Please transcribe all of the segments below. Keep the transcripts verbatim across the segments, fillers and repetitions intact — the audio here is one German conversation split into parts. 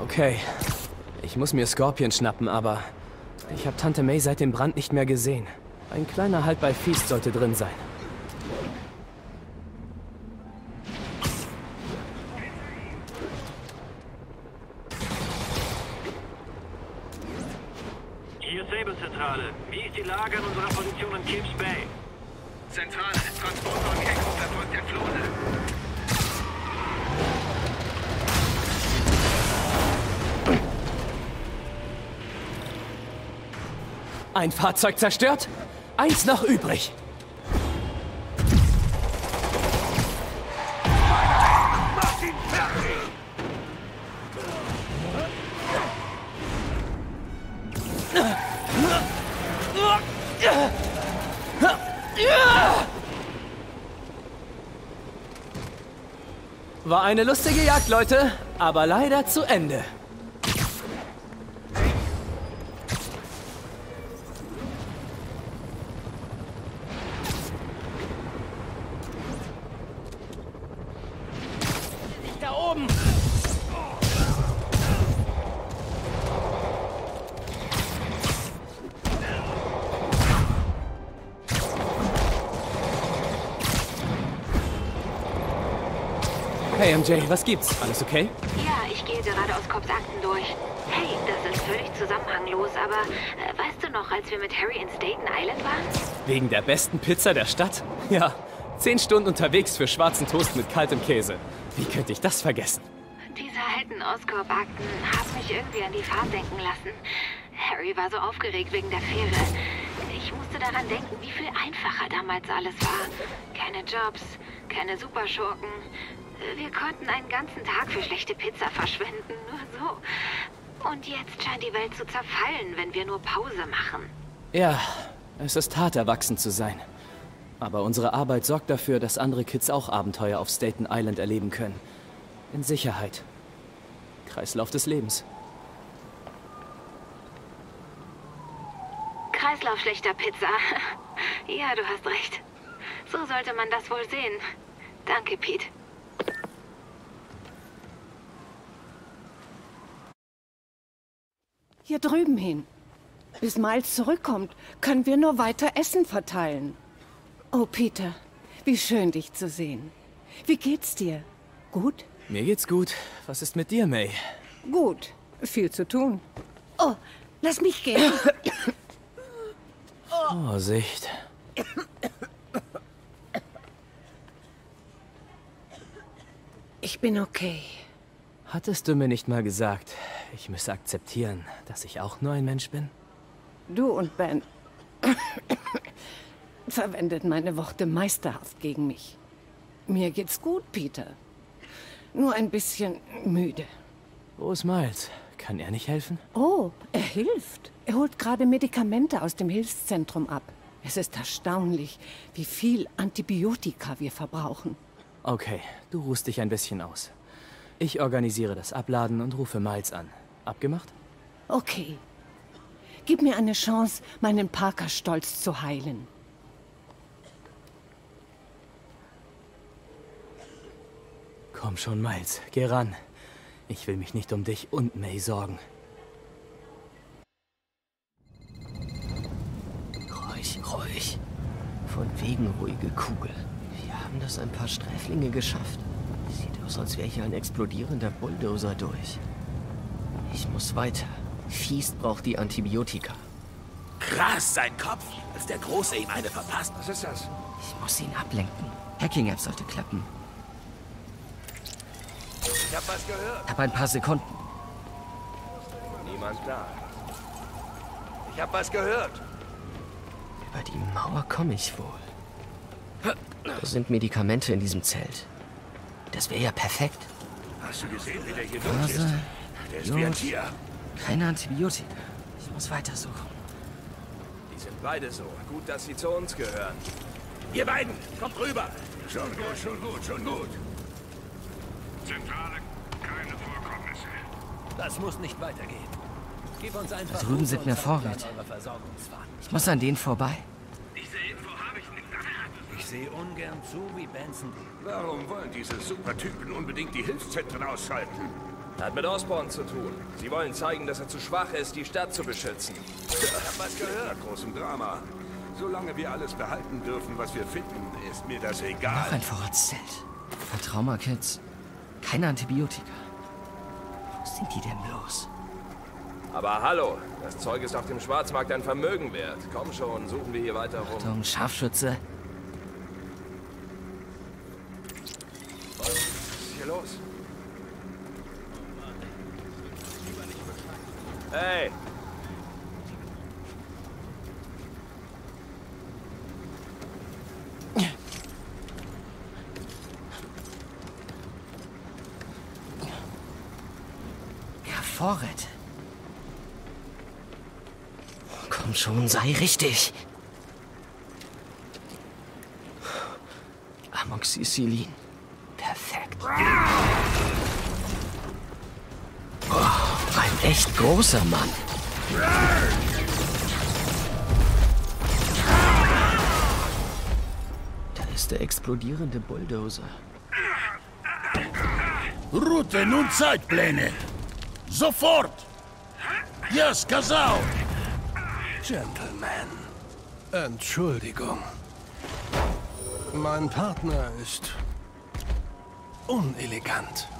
Okay. Ich muss mir Scorpion schnappen, aber ich habe Tante May seit dem Brand nicht mehr gesehen. Ein kleiner Halt bei Feast sollte drin sein. Hier Sable-Zentrale. Wie ist die Lage an unserer Position in Kilps Bay? Zentrale, Transporter und Echo verfolgt der Flone. Ein Fahrzeug zerstört? Eins noch übrig. Mach ihn fertig! War eine lustige Jagd, Leute, aber leider zu Ende. Da oben! Hey M J, was gibt's? Alles okay? Ja, ich gehe gerade aus Cops Akten durch. Hey, das ist völlig zusammenhanglos, aber äh, weißt du noch, als wir mit Harry in Staten Island waren? Wegen der besten Pizza der Stadt? Ja, zehn Stunden unterwegs für schwarzen Toast mit kaltem Käse. Wie könnte ich das vergessen? Diese alten Oscorp-Akten haben mich irgendwie an die Fahrt denken lassen. Harry war so aufgeregt wegen der Fähre. Ich musste daran denken, wie viel einfacher damals alles war. Keine Jobs, keine Superschurken. Wir konnten einen ganzen Tag für schlechte Pizza verschwenden, nur so. Und jetzt scheint die Welt zu zerfallen, wenn wir nur Pause machen. Ja, es ist hart, erwachsen zu sein. Aber unsere Arbeit sorgt dafür, dass andere Kids auch Abenteuer auf Staten Island erleben können. In Sicherheit. Kreislauf des Lebens. Kreislauf schlechter Pizza. Ja, du hast recht. So sollte man das wohl sehen. Danke, Pete. Hier drüben hin. Bis Miles zurückkommt, können wir nur weiter Essen verteilen. Oh, Peter, wie schön, dich zu sehen. Wie geht's dir? Gut? Mir geht's gut. Was ist mit dir, May? Gut. Viel zu tun. Oh, lass mich gehen. Vorsicht. Ich bin okay. Hattest du mir nicht mal gesagt, ich müsse akzeptieren, dass ich auch nur ein Mensch bin? Du und Ben verwendet meine Worte meisterhaft gegen mich. Mir geht's gut, Peter. Nur ein bisschen müde. Wo ist Miles? Kann er nicht helfen? Oh, er hilft. Er holt gerade Medikamente aus dem Hilfszentrum ab. Es ist erstaunlich, wie viel Antibiotika wir verbrauchen. Okay, du ruhst dich ein bisschen aus. Ich organisiere das Abladen und rufe Miles an. Abgemacht? Okay. Gib mir eine Chance, meinen Parker-Stolz zu heilen. Komm schon, Miles. Geh ran. Ich will mich nicht um dich und May sorgen. Ruhig, ruhig. Von wegen ruhige Kugel. Wir haben das ein paar Sträflinge geschafft. Sieht aus, als wäre hier ein explodierender Bulldozer durch. Ich muss weiter. Feast braucht die Antibiotika. Krass, sein Kopf, als der Große ihm eine verpasst. Was ist das? Ich muss ihn ablenken. Hacking-App sollte klappen. Ich hab was gehört. Ich habe ein paar Sekunden. Niemand da. Ich hab was gehört. Über die Mauer komme ich wohl. Da sind Medikamente in diesem Zelt. Das wäre ja perfekt. Hast du gesehen, wie der hier durch ist? Phase, Der ist wie ein Tier. keine Antibiotika. Ich muss weitersuchen. Die sind beide so. Gut, dass sie zu uns gehören. Ihr beiden, kommt rüber. Schon gut, schon gut, schon gut. Zentrale, keine Vorkommnisse. Das muss nicht weitergehen. Gib uns einfach Da drüben sind mehr Vorräte. Ich muss an denen vorbei. Diese Info habe ich nicht. Ich sehe ungern zu, wie Benson. Warum wollen diese Supertypen unbedingt die Hilfszentren ausschalten? Hat mit Osborn zu tun. Sie wollen zeigen, dass er zu schwach ist, die Stadt zu beschützen. Ich hab was gehört. Großem Drama. Solange wir alles behalten dürfen, was wir finden, ist mir das egal. Noch ein Vorratszelt. Ein Trauma-Kids. Keine Antibiotika. Wo sind die denn bloß? Aber hallo, das Zeug ist auf dem Schwarzmarkt ein Vermögen wert. Komm schon, suchen wir hier weiter rum. Achtung, Scharfschütze. Was ist hier los? Hey! Ja, Vorräte. Komm schon, sei richtig. Amoxicillin. Perfekt. Oh, ein echt großer Mann. Da ist der explodierende Bulldozer. Routen und Zeitpläne. Sofort. Ja, сказал. Gentleman, Entschuldigung. Mein Partner ist unelegant.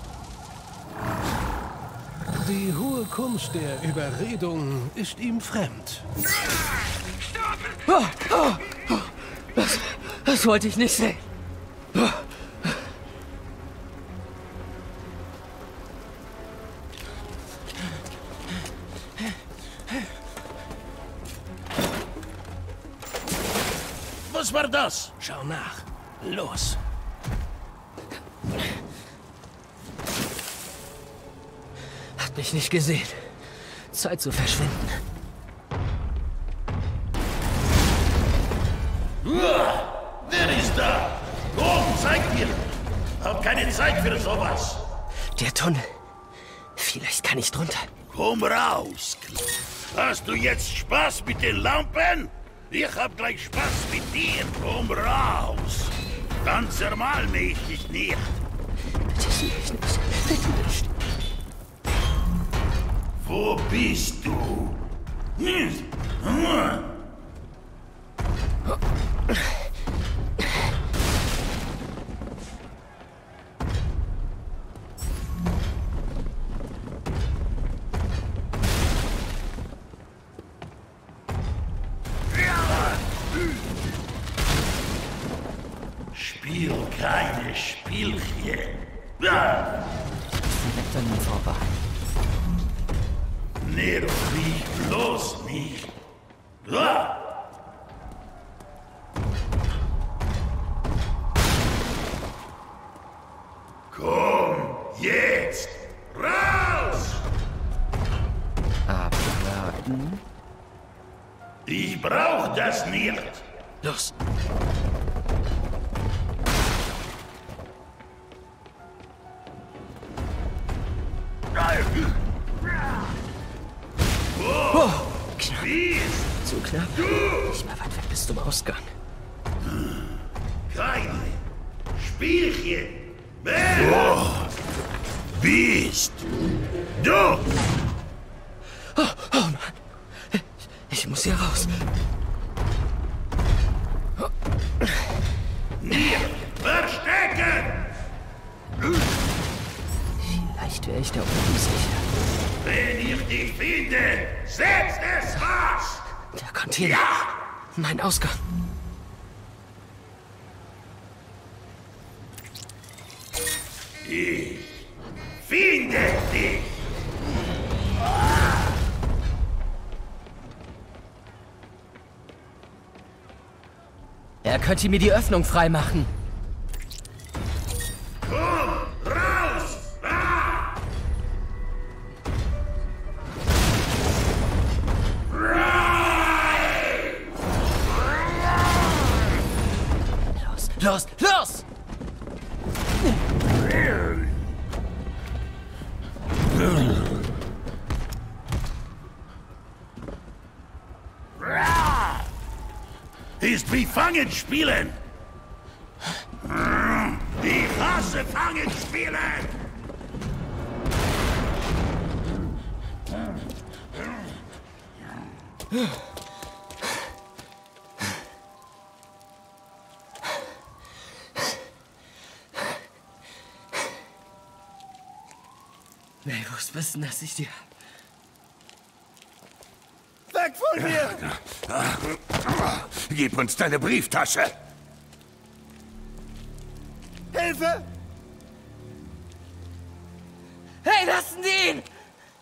Die hohe Kunst der Überredung ist ihm fremd. Oh, oh, oh. Das, das wollte ich nicht sehen. Oh. Was war das? Schau nach. Los. Hat mich nicht gesehen. Zeit zu verschwinden. Wer ist da? Komm, zeig mir. Hab keine Zeit für sowas. Der Tunnel. Vielleicht kann ich drunter. Komm raus. Hast du jetzt Spaß mit den Lampen? Ich hab gleich Spaß mit dir. Komm raus. Dann zermal mich dich nicht. Bitte nicht. Bitte nicht. Wo bist du? Hm. Spiel keine Spielchen. Ja. Direkt an ihm vorbei. Nero, nicht bloß nicht. Ja. Komm, jetzt! Raus! Abwarten. Ich brauch das nicht. Los. Oh, knapp. Zu knapp. Nicht mehr weit weg bis zum Ausgang. Keine Spielchen. Oh, bist du? Oh, oh Mann. Ich muss hier raus. Nicht verstecken! Vielleicht wäre ich da oben sicher. Wenn ich dich finde, setz es was! Der Container. Ja. Mein Ausgang. Ich finde dich! Er könnte mir die Öffnung freimachen. Komm, raus! Ah. Los, los, los! Ist wie Fangen spielen! Ich hasse Fangen spielen! Mavis, wissen, dass ich dir... Weg von mir! Gib uns deine Brieftasche! Hilfe! Hey, lassen Sie ihn!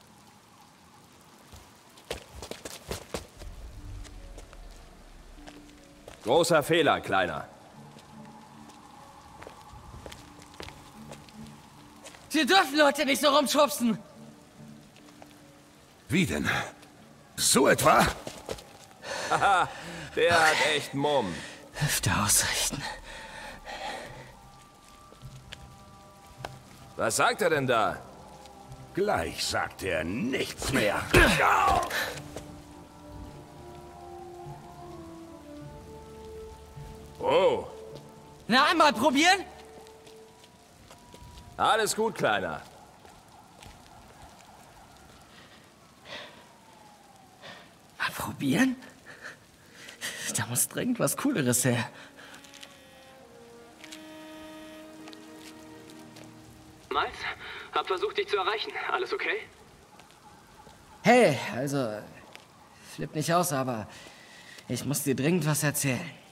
Großer Fehler, Kleiner. Sie dürfen Leute nicht so rumschubsen! Wie denn? So etwa? Haha, der hat echt Mumm. Hüfte ausrichten. Was sagt er denn da? Gleich sagt er nichts mehr. Oh. Na, einmal probieren? Alles gut, Kleiner. Mal probieren? Da muss dringend was Cooleres her. Miles, hab versucht, dich zu erreichen. Alles okay? Hey, also... Flipp nicht aus, aber... Ich muss dir dringend was erzählen.